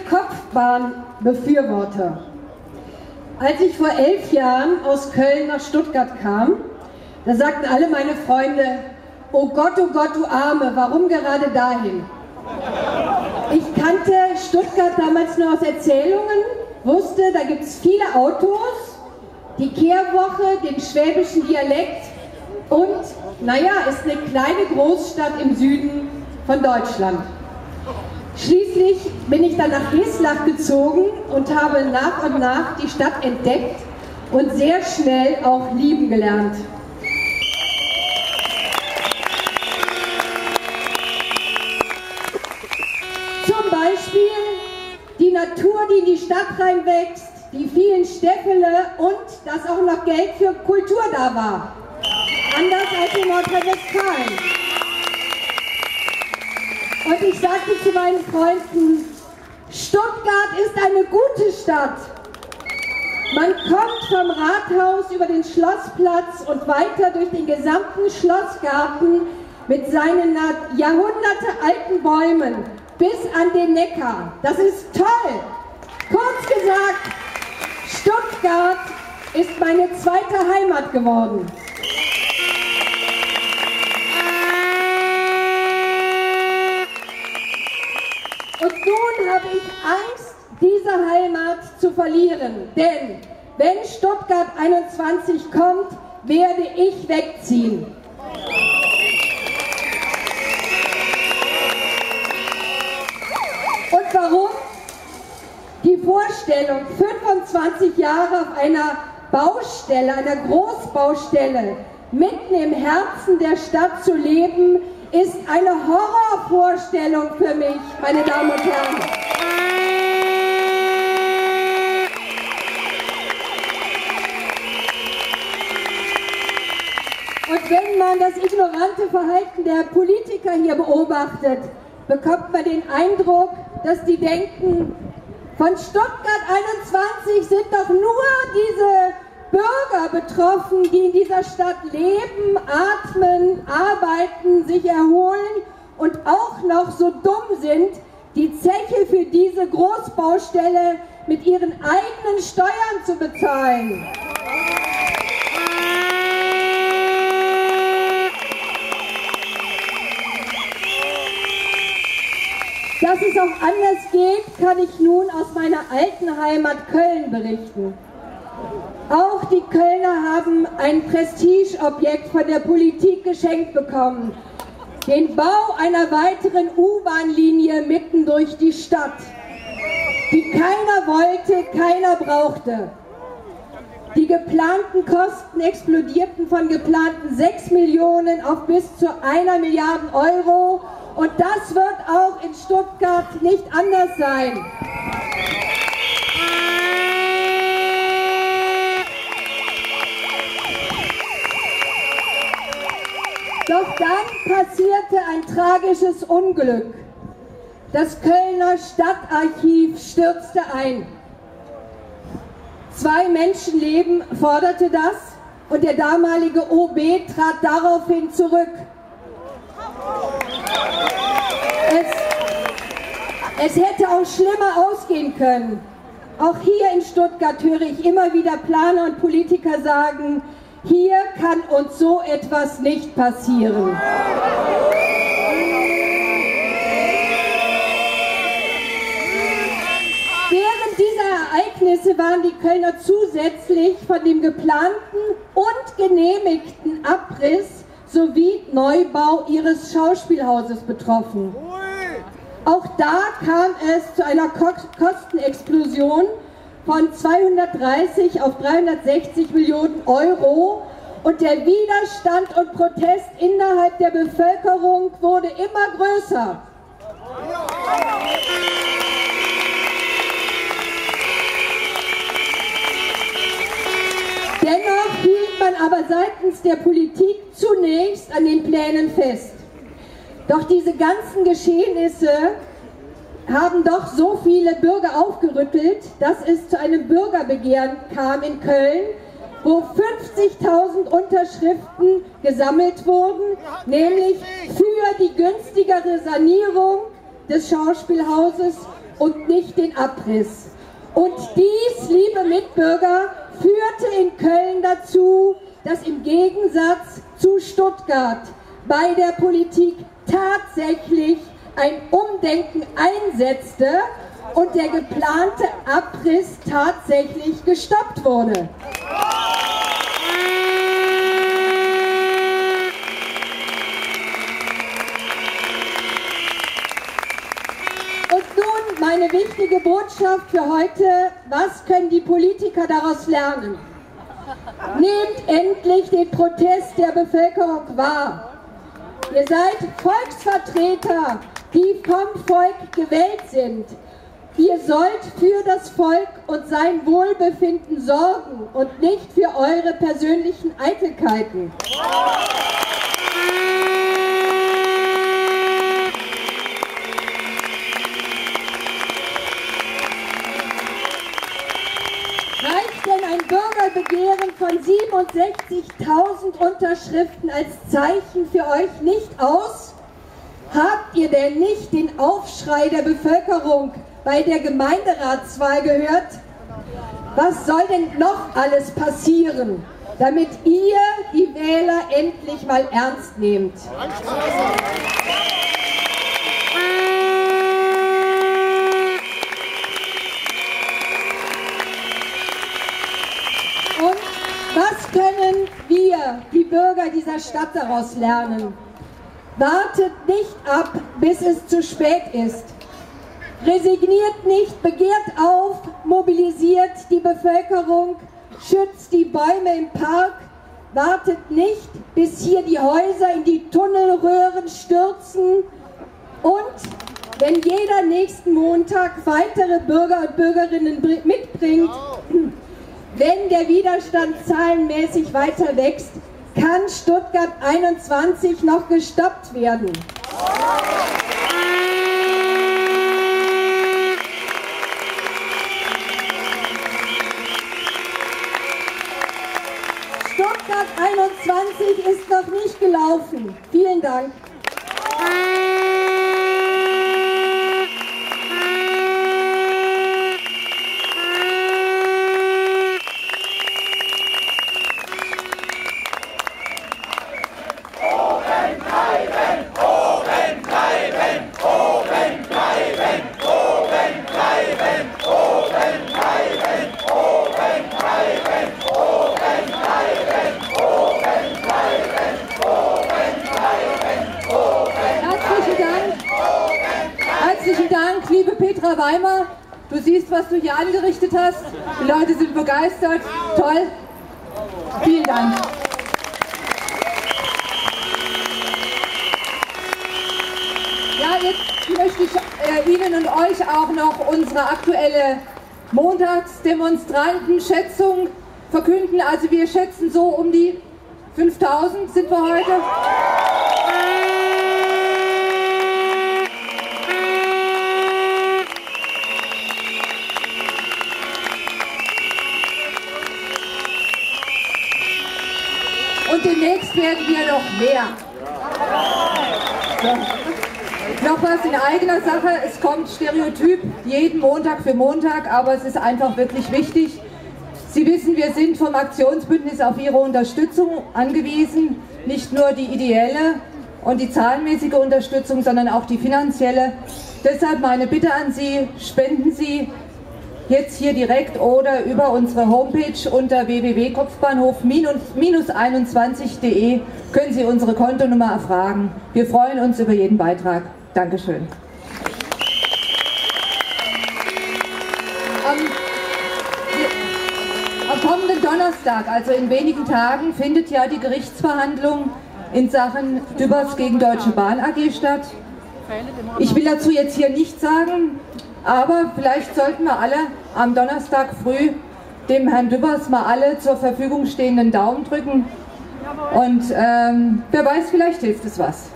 Kopfbahnbefürworter. Als ich vor 11 Jahren aus Köln nach Stuttgart kam, da sagten alle meine Freunde, oh Gott, du Arme, warum gerade dahin? Ich kannte Stuttgart damals nur aus Erzählungen, wusste, da gibt es viele Autos, die Kehrwoche, den schwäbischen Dialekt und, naja, ist eine kleine Großstadt im Süden von Deutschland. Schließlich bin ich dann nach Geslach gezogen und habe nach und nach die Stadt entdeckt und sehr schnell auch lieben gelernt. Zum Beispiel die Natur, die in die Stadt reinwächst, die vielen Stäffele und dass auch noch Geld für Kultur da war. Anders als in Nordrhein-Westfalen. Und ich sagte zu meinen Freunden, Stuttgart ist eine gute Stadt. Man kommt vom Rathaus über den Schlossplatz und weiter durch den gesamten Schlossgarten mit seinen jahrhundertealten Bäumen bis an den Neckar. Das ist toll. Kurz gesagt, Stuttgart ist meine zweite Heimat geworden. Und nun habe ich Angst, diese Heimat zu verlieren. Denn wenn Stuttgart 21 kommt, werde ich wegziehen. Und warum? Die Vorstellung, 25 Jahre auf einer Baustelle, einer Großbaustelle, mitten im Herzen der Stadt zu leben, ist eine Horrorvorstellung für mich, meine Damen und Herren. Und wenn man das ignorante Verhalten der Politiker hier beobachtet, bekommt man den Eindruck, dass die denken, von Stuttgart 21 sind doch nur diese Bürger betroffen, die in dieser Stadt leben, atmen, arbeiten, sich erholen und auch noch so dumm sind, die Zeche für diese Großbaustelle mit ihren eigenen Steuern zu bezahlen. Dass es auch anders geht, kann ich nun aus meiner alten Heimat Köln berichten. Auch die Kölner haben ein Prestigeobjekt von der Politik geschenkt bekommen. Den Bau einer weiteren U-Bahn-Linie mitten durch die Stadt, die keiner wollte, keiner brauchte. Die geplanten Kosten explodierten von geplanten 6 Millionen auf bis zu 1 Milliarde Euro. Und das wird auch in Stuttgart nicht anders sein. Doch dann passierte ein tragisches Unglück. Das Kölner Stadtarchiv stürzte ein. 2 Menschenleben forderte das und der damalige OB trat daraufhin zurück. Es hätte auch schlimmer ausgehen können. Auch hier in Stuttgart höre ich immer wieder Planer und Politiker sagen, hier kann uns so etwas nicht passieren. Während dieser Ereignisse waren die Kölner zusätzlich von dem geplanten und genehmigten Abriss sowie Neubau ihres Schauspielhauses betroffen. Auch da kam es zu einer Kostenexplosion von 230 auf 360 Millionen Euro und der Widerstand und Protest innerhalb der Bevölkerung wurde immer größer. Dennoch hielt man aber seitens der Politik zunächst an den Plänen fest. Doch diese ganzen Geschehnisse haben doch so viele Bürger aufgerüttelt, dass es zu einem Bürgerbegehren kam in Köln, wo 50.000 Unterschriften gesammelt wurden, nämlich für die günstigere Sanierung des Schauspielhauses und nicht den Abriss. Und dies, liebe Mitbürger, führte in Köln dazu, dass im Gegensatz zu Stuttgart bei der Politik tatsächlich ein Umdenken einsetzte und der geplante Abriss tatsächlich gestoppt wurde. Und nun meine wichtige Botschaft für heute: Was können die Politiker daraus lernen? Nehmt endlich den Protest der Bevölkerung wahr. Ihr seid Volksvertreter, die vom Volk gewählt sind. Ihr sollt für das Volk und sein Wohlbefinden sorgen und nicht für eure persönlichen Eitelkeiten. Reicht denn ein Bürgerbegehren von 67.000 Unterschriften als Zeichen für euch nicht aus? Habt ihr denn nicht den Aufschrei der Bevölkerung bei der Gemeinderatswahl gehört? Was soll denn noch alles passieren, damit ihr die Wähler endlich mal ernst nehmt? Und was können wir, die Bürger dieser Stadt, daraus lernen? Wartet nicht ab, bis es zu spät ist. Resigniert nicht, begehrt auf, mobilisiert die Bevölkerung, schützt die Bäume im Park, wartet nicht, bis hier die Häuser in die Tunnelröhren stürzen und wenn jeder nächsten Montag weitere Bürger und Bürgerinnen mitbringt, wenn der Widerstand zahlenmäßig weiter wächst, kann Stuttgart 21 noch gestoppt werden. Stuttgart 21 ist noch nicht gelaufen. Vielen Dank. Herzlichen Dank, liebe Petra Weimer. Du siehst, was du hier angerichtet hast. Die Leute sind begeistert. Toll. Vielen Dank. Ja, jetzt möchte ich Ihnen und euch auch noch unsere aktuelle Montagsdemonstrantenschätzung verkünden. Also wir schätzen so um die 5000 sind wir heute. Und demnächst werden wir noch mehr. So. Noch was in eigener Sache, es kommt Stereotyp jeden Montag für Montag, aber es ist einfach wirklich wichtig. Sie wissen, wir sind vom Aktionsbündnis auf Ihre Unterstützung angewiesen, nicht nur die ideelle und die zahlenmäßige Unterstützung, sondern auch die finanzielle. Deshalb meine Bitte an Sie, spenden Sie jetzt hier direkt oder über unsere Homepage unter www.kopfbahnhof-21.de können Sie unsere Kontonummer erfragen. Wir freuen uns über jeden Beitrag. Dankeschön. Am kommenden Donnerstag, also in wenigen Tagen, findet ja die Gerichtsverhandlung in Sachen Dübbers gegen Deutsche Bahn AG statt. Ich will dazu jetzt hier nichts sagen, aber vielleicht sollten wir alle am Donnerstag früh dem Herrn Dübbers mal alle zur Verfügung stehenden Daumen drücken und wer weiß, vielleicht hilft es was.